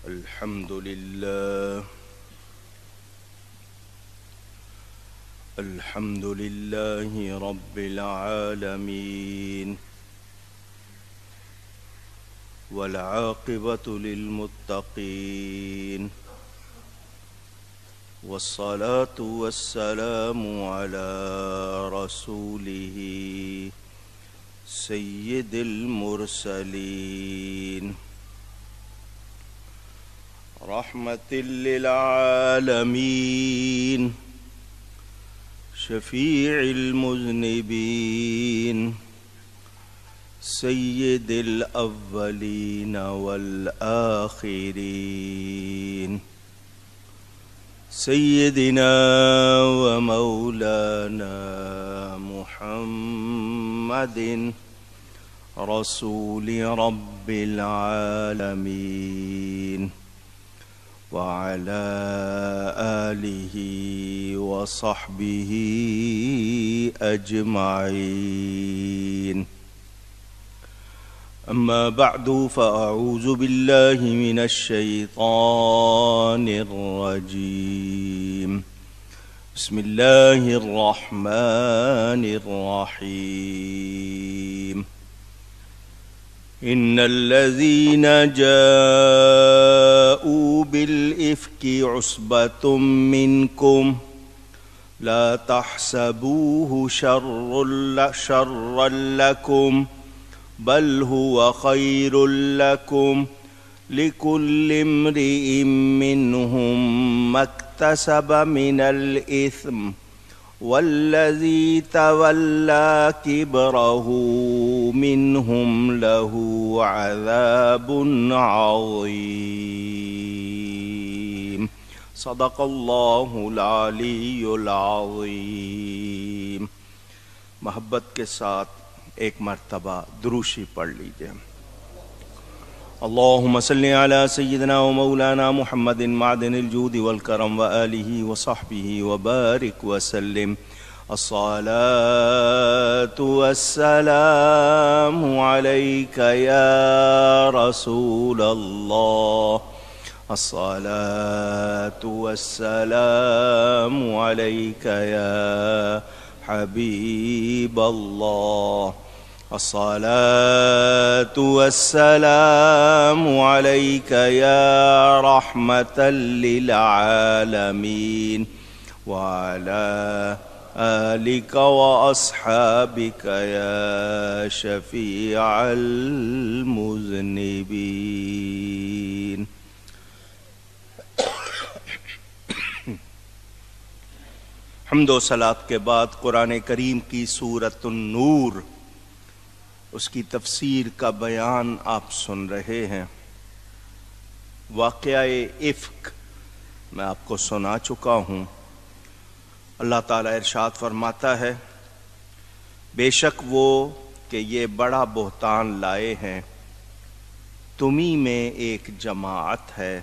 الحمد لله الحمد لله رب العالمين والعاقبة للمتقين والصلاة والسلام على رسوله سيد المرسلين رحمة للعالمين شفيع المذنبين سيد الأولين والآخرين سيدنا ومولانا محمد رسول رب العالمين وعلى آله وصحبه أجمعين أما بعد فأعوذ بالله من الشيطان الرجيم بسم الله الرحمن الرحيم إن الذين جاءوا بالإفك عصبة منكم لا تحسبوه شرا لكم بل هو خير لكم لكل امرئ منهم ما اكتسب من الإثم والذي تولى كبره منهم له عذاب عظيم صدق الله العلی العظیم. محبت کے ساتھ ایک مرتبہ دروشی پڑھ لیجئے. اللهم صل على سيدنا ومولانا محمد معدن الجود والكرم وآله وصحبه وبارك وسلم. الصلاة والسلام عليك يا رسول الله الصلاة والسلام عليك يا حبيب الله الصلاة والسلام عليك يا رحمة للعالمين وعلى آلك وأصحابك يا شفيع المذنبين. حمد و صلاۃ کے بعد قرآن کریم کی سورۃ النور اس کی تفسیر کا بیان آپ سن رہے ہیں. واقعہ افک میں آپ کو سنا چکا ہوں. اللہ تعالیٰ ارشاد فرماتا ہے بے شک وہ کہ یہ بڑا بہتان لائے ہیں تمہیں میں ایک جماعت ہے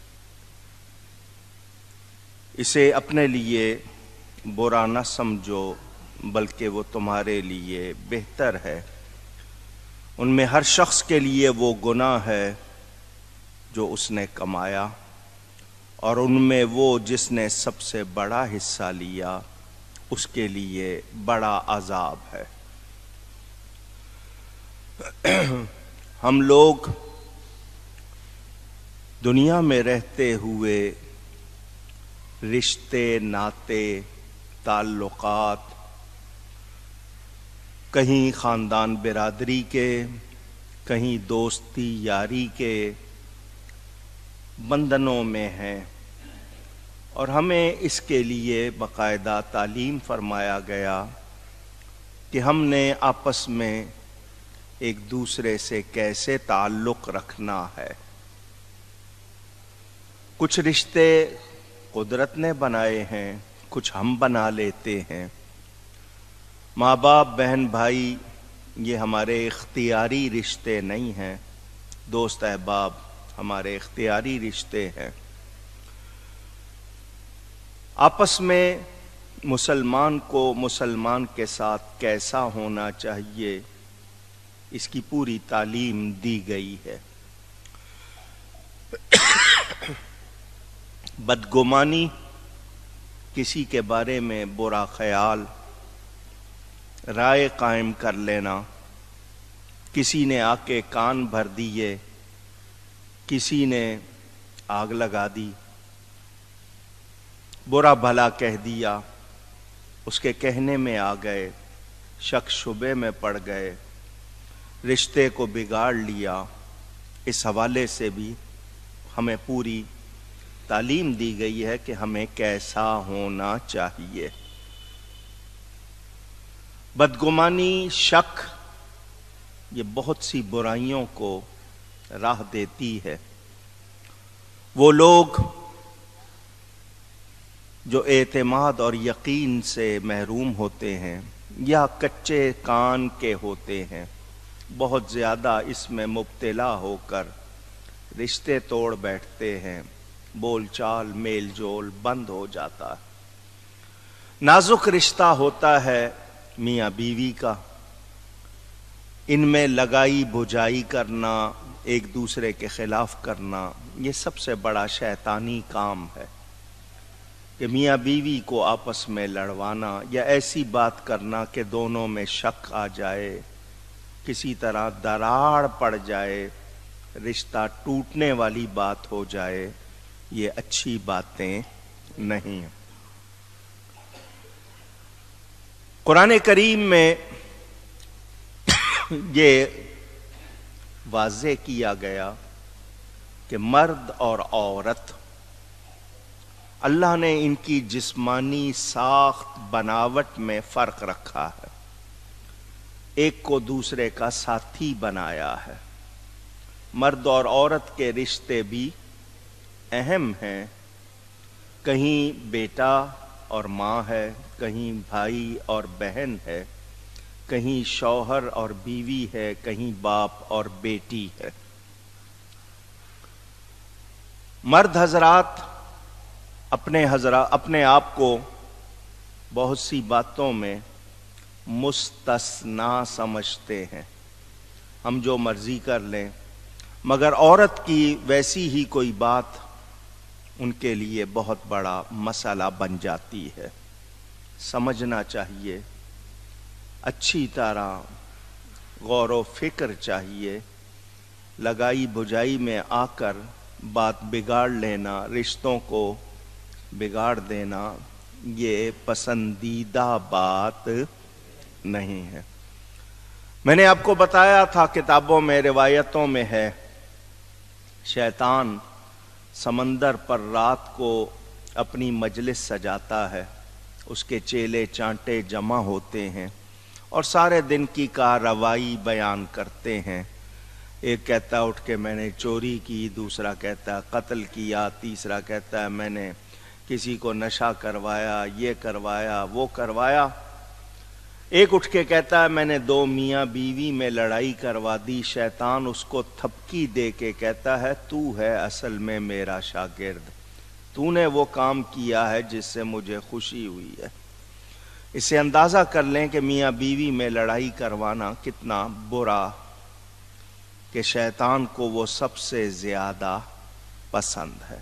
اسے اپنے لیے برا نہ سمجھو بلکہ وہ تمہارے لیے بہتر ہے. ان میں ہر شخص کے لیے وہ گناہ ہے جو اس نے کمایا اور ان میں وہ جس نے سب سے بڑا حصہ لیا اس کے لیے بڑا عذاب ہے. ہم لوگ دنیا میں رہتے ہوئے رشتے ناتے تعلقات کہیں خاندان برادری کے کہیں دوستی یاری کے بندھنوں میں ہیں اور ہمیں اس کے لیے باقاعدہ تعلیم فرمایا گیا کہ ہم نے آپس میں ایک دوسرے سے کیسے تعلق رکھنا ہے. کچھ رشتے قدرت نے بنائے ہیں کچھ ہم بنا لیتے ہیں. ماں باپ بہن بھائی یہ ہمارے اختیاری رشتے نہیں ہیں. دوست احباب ہمارے اختیاری رشتے ہیں. آپس میں مسلمان کو مسلمان کے ساتھ کیسا ہونا چاہیے اس کی پوری تعلیم دی گئی ہے. بدگمانی، کسی کے بارے میں برا خیال، رائے قائم کر لینا، کسی نے آ کے کان بھر دیے، کسی نے آگ لگا دی، برا بھلا کہہ دیا، اس کے کہنے میں آ گئے، شک شبے میں پڑ گئے، رشتے کو بگاڑ لیا، اس حوالے سے بھی ہمیں پوری تعلیم دی گئی ہے کہ ہمیں کیسا ہونا چاہیے۔ بدگمانی، شک، یہ بہت سی برائیوں کو راہ دیتی ہے۔ وہ لوگ جو اعتماد اور یقین سے محروم ہوتے ہیں یا کچے کان کے ہوتے ہیں، بہت زیادہ اس میں مبتلا ہو کر رشتے توڑ بیٹھتے ہیں، بول چال میل جول بند ہو جاتا ہے۔ نازک رشتہ ہوتا ہے میاں بیوی کا، ان میں لگائی بجائی کرنا، ایک دوسرے کے خلاف کرنا، یہ سب سے بڑا شیطانی کام ہے کہ میاں بیوی کو آپس میں لڑوانا یا ایسی بات کرنا کہ دونوں میں شک آ جائے، کسی طرح دراڑ پڑ جائے، رشتہ ٹوٹنے والی بات ہو جائے، یہ اچھی باتیں نہیں ہیں۔ قرآن کریم میں یہ واضح کیا گیا کہ مرد اور عورت، اللہ نے ان کی جسمانی ساخت بناوٹ میں فرق رکھا ہے، ایک کو دوسرے کا ساتھی بنایا ہے۔ مرد اور عورت کے رشتے بھی اہم ہیں، کہیں بیٹا اور ماں ہے، کہیں بھائی اور بہن ہے، کہیں شوہر اور بیوی ہے، کہیں باپ اور بیٹی ہے۔ مرد حضرات اپنے آپ کو بہت سی باتوں میں مستثنا سمجھتے ہیں، ہم جو مرضی کر لیں، مگر عورت کی ویسی ہی کوئی بات ان کے لیے بہت بڑا مسئلہ بن جاتی ہے۔ سمجھنا چاہیے، اچھی طرح غور و فکر چاہیے، لگائی بجائی میں آ کر بات بگاڑ لینا، رشتوں کو بگاڑ دینا، یہ پسندیدہ بات نہیں ہے۔ میں نے آپ کو بتایا تھا، کتابوں میں روایتوں میں ہے، شیطان سمندر پر رات کو اپنی مجلس سجاتا ہے، اس کے چیلے چانٹے جمع ہوتے ہیں اور سارے دن کی کارروائی بیان کرتے ہیں۔ ایک کہتا ہے اٹھ کے میں نے چوری کی، دوسرا کہتا ہے قتل کیا، تیسرا کہتا ہے میں نے کسی کو نشہ کروایا، یہ کروایا، وہ کروایا۔ ایک اٹھ کے کہتا ہے میں نے 2 میاں بیوی میں لڑائی کروا دی۔ شیطان اس کو تھپکی دے کے کہتا ہے تو ہے اصل میں میرا شاگرد، تو نے وہ کام کیا ہے جس سے مجھے خوشی ہوئی ہے۔ اس سے اندازہ کر لیں کہ میاں بیوی میں لڑائی کروانا کتنا برا، کہ شیطان کو وہ سب سے زیادہ پسند ہے۔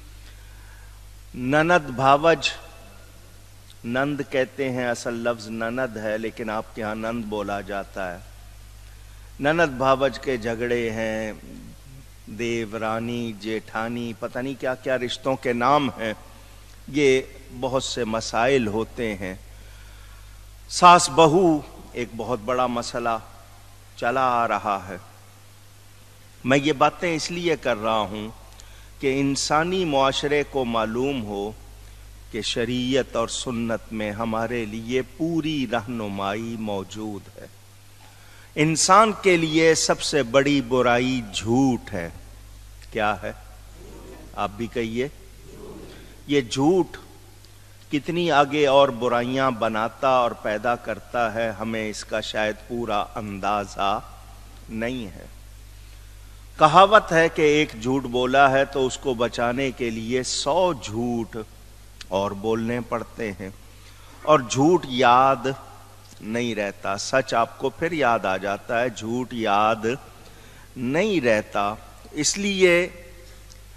نند بھاوج، نند کہتے ہیں، اصل لفظ نند ہے لیکن آپ کے ہاں نند بولا جاتا ہے۔ نند بھاوج کے جھگڑے ہیں، دیو رانی، جیٹھانی، پتہ نہیں کیا کیا رشتوں کے نام ہیں، یہ بہت سے مسائل ہوتے ہیں۔ ساس بہو ایک بہت بڑا مسئلہ چلا آ رہا ہے۔ میں یہ باتیں اس لیے کر رہا ہوں کہ انسانی معاشرے کو معلوم ہو کہ شریعت اور سنت میں ہمارے لیے پوری رہنمائی موجود ہے۔ انسان کے لیے سب سے بڑی برائی جھوٹ ہے۔ کیا ہے؟ آپ بھی کہیے۔ یہ جھوٹ کتنی آگے اور برائیاں بناتا اور پیدا کرتا ہے، ہمیں اس کا شاید پورا اندازہ نہیں ہے۔ کہاوت ہے کہ ایک جھوٹ بولا ہے تو اس کو بچانے کے لیے 100 جھوٹ اور بولنے پڑتے ہیں، اور جھوٹ یاد نہیں رہتا، سچ آپ کو پھر یاد آ جاتا ہے، جھوٹ یاد نہیں رہتا۔ اس لیے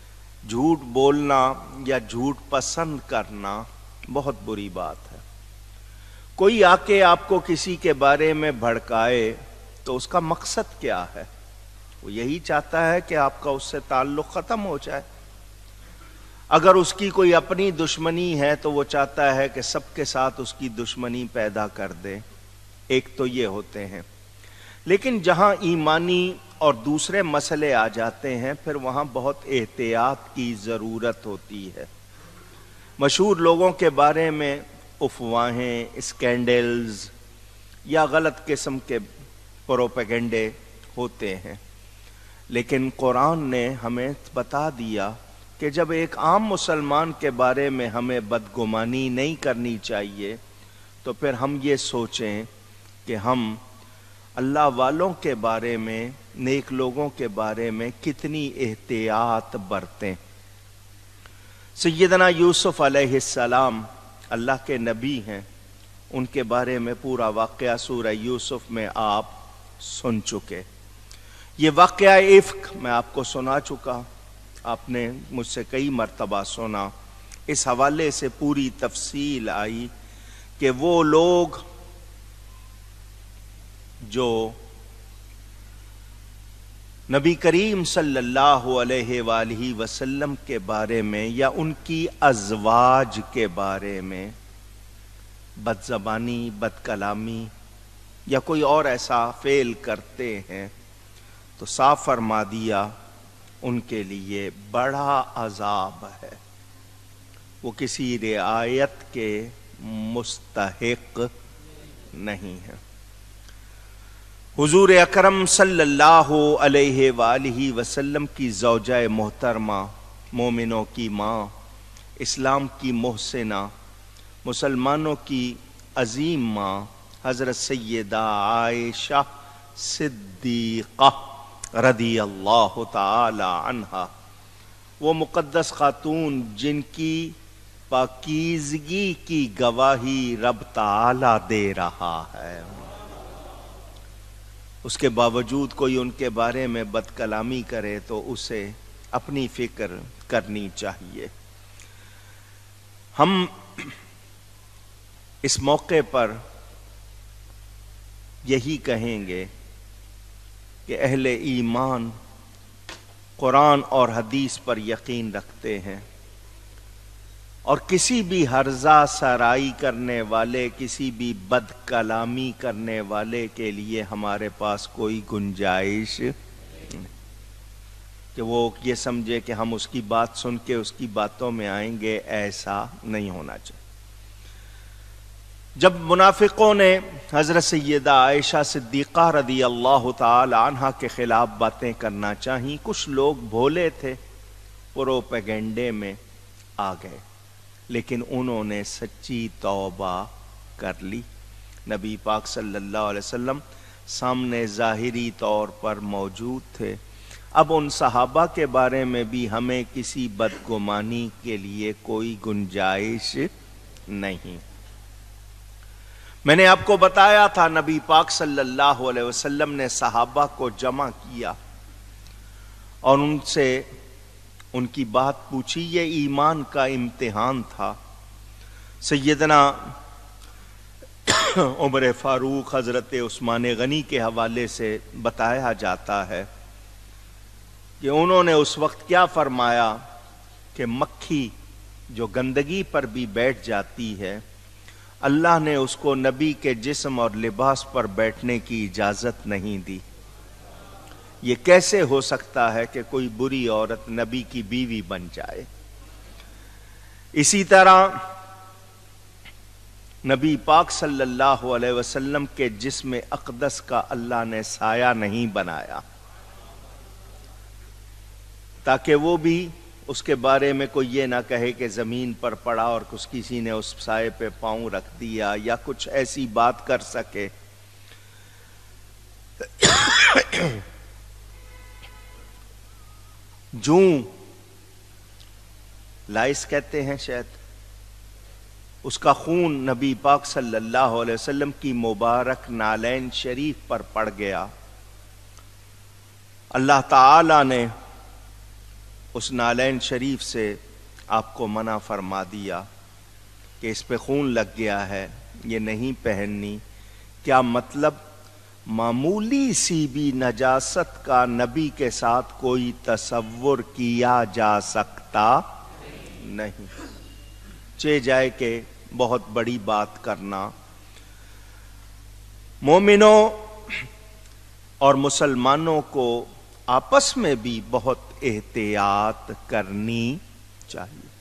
جھوٹ بولنا یا جھوٹ پسند کرنا بہت بری بات ہے۔ کوئی آ کے آپ کو کسی کے بارے میں بھڑکائے تو اس کا مقصد کیا ہے؟ وہ یہی چاہتا ہے کہ آپ کا اس سے تعلق ختم ہو جائے۔ اگر اس کی کوئی اپنی دشمنی ہے تو وہ چاہتا ہے کہ سب کے ساتھ اس کی دشمنی پیدا کر دے۔ ایک تو یہ ہوتے ہیں، لیکن جہاں ایمانی اور دوسرے مسئلے آ جاتے ہیں پھر وہاں بہت احتیاط کی ضرورت ہوتی ہے۔ مشہور لوگوں کے بارے میں افواہیں، اسکینڈلز یا غلط قسم کے پروپیگنڈے ہوتے ہیں، لیکن قرآن نے ہمیں بتا دیا کہ جب ایک عام مسلمان کے بارے میں ہمیں بدگمانی نہیں کرنی چاہیے تو پھر ہم یہ سوچیں کہ ہم اللہ والوں کے بارے میں، نیک لوگوں کے بارے میں کتنی احتیاط برتیں۔ سیدنا یوسف علیہ السلام اللہ کے نبی ہیں، ان کے بارے میں پورا واقعہ سورہ یوسف میں آپ سن چکے۔ یہ واقعہ افک میں آپ کو سنا چکا، آپ نے مجھ سے کئی مرتبہ سنا۔ اس حوالے سے پوری تفصیل آئی کہ وہ لوگ جو نبی کریم صلی اللہ علیہ وآلہ وسلم کے بارے میں یا ان کی ازواج کے بارے میں بد زبانی، بد کلامی یا کوئی اور ایسا فعل کرتے ہیں تو صاف فرما دیا ان کے لیے بڑا عذاب ہے، وہ کسی رعایت کے مستحق نہیں ہے۔ حضور اکرم صلی اللہ علیہ وآلہ وسلم کی زوجہ محترمہ، مومنوں کی ماں، اسلام کی محسنہ، مسلمانوں کی عظیم ماں حضرت سیدہ عائشہ صدیقہ رضی اللہ تعالی عنہا، وہ مقدس خاتون جن کی پاکیزگی کی گواہی رب تعالی دے رہا ہے، اس کے باوجود کوئی ان کے بارے میں بد کلامی کرے تو اسے اپنی فکر کرنی چاہیے۔ ہم اس موقع پر یہی کہیں گے کہ اہل ایمان قرآن اور حدیث پر یقین رکھتے ہیں، اور کسی بھی ہرزہ سرائی کرنے والے، کسی بھی بد کلامی کرنے والے کے لیے ہمارے پاس کوئی گنجائش نہیں کہ وہ یہ سمجھے کہ ہم اس کی بات سن کے اس کی باتوں میں آئیں گے۔ ایسا نہیں ہونا چاہیے۔ جب منافقوں نے حضرت سیدہ عائشہ صدیقہ رضی اللہ تعالی عنہا کے خلاف باتیں کرنا چاہیں، کچھ لوگ بھولے تھے، پروپیگنڈے میں آ گئے، لیکن انہوں نے سچی توبہ کر لی۔ نبی پاک صلی اللہ علیہ وسلم سامنے ظاہری طور پر موجود تھے۔ اب ان صحابہ کے بارے میں بھی ہمیں کسی بدگمانی کے لیے کوئی گنجائش نہیں۔ میں نے آپ کو بتایا تھا نبی پاک صلی اللہ علیہ وسلم نے صحابہ کو جمع کیا اور ان سے ان کی بات پوچھی۔ یہ ایمان کا امتحان تھا۔ سیدنا عمر فاروق، حضرت عثمان غنی کے حوالے سے بتایا جاتا ہے کہ انہوں نے اس وقت کیا فرمایا کہ مکھی جو گندگی پر بھی بیٹھ جاتی ہے، اللہ نے اس کو نبی کے جسم اور لباس پر بیٹھنے کی اجازت نہیں دی۔ یہ کیسے ہو سکتا ہے کہ کوئی بری عورت نبی کی بیوی بن جائے؟ اسی طرح نبی پاک صلی اللہ علیہ وسلم کے جسم اقدس کا اللہ نے سایہ نہیں بنایا تاکہ وہ بھی اس کے بارے میں کوئی یہ نہ کہے کہ زمین پر پڑا اور کسی نے اس سائے پہ پاؤں رکھ دیا یا کچھ ایسی بات کر سکے۔ جوں لائس کہتے ہیں شاید، اس کا خون نبی پاک صلی اللہ علیہ وسلم کی مبارک نالین شریف پر پڑ گیا۔ اللہ تعالی نے اس نالین شریف سے آپ کو منع فرما دیا کہ اس پہ خون لگ گیا ہے، یہ نہیں پہننی، کیا مطلب معمولی سی بھی نجاست کا نبی کے ساتھ کوئی تصور کیا جا سکتا نہیں، چہ جائے کہ بہت بڑی بات کرنا۔ مومنوں اور مسلمانوں کو آپس میں بھی بہت احتیاط کرنی چاہیے۔